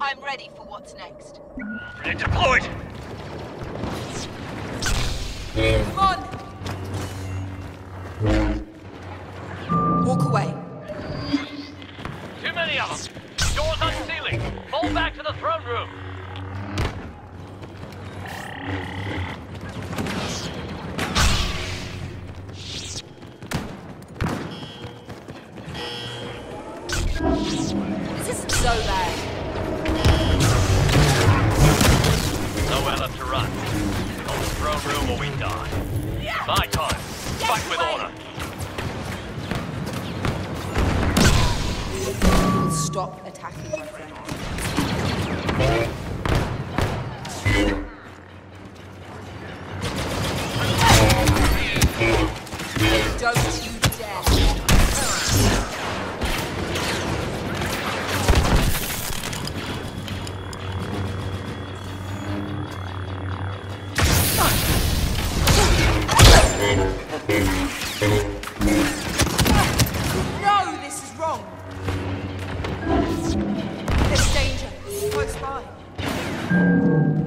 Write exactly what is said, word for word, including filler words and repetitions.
I'm ready for what's next. Ready deployed! Come on! Walk away. Too many of them! Doors unsealing! Fall back to the throne room! This isn't so bad. Nowhere left to run. On the throne room or we die. My time. Fight with honor. Stop attacking my friend. Don't you dare. No, this is wrong. There's danger close by.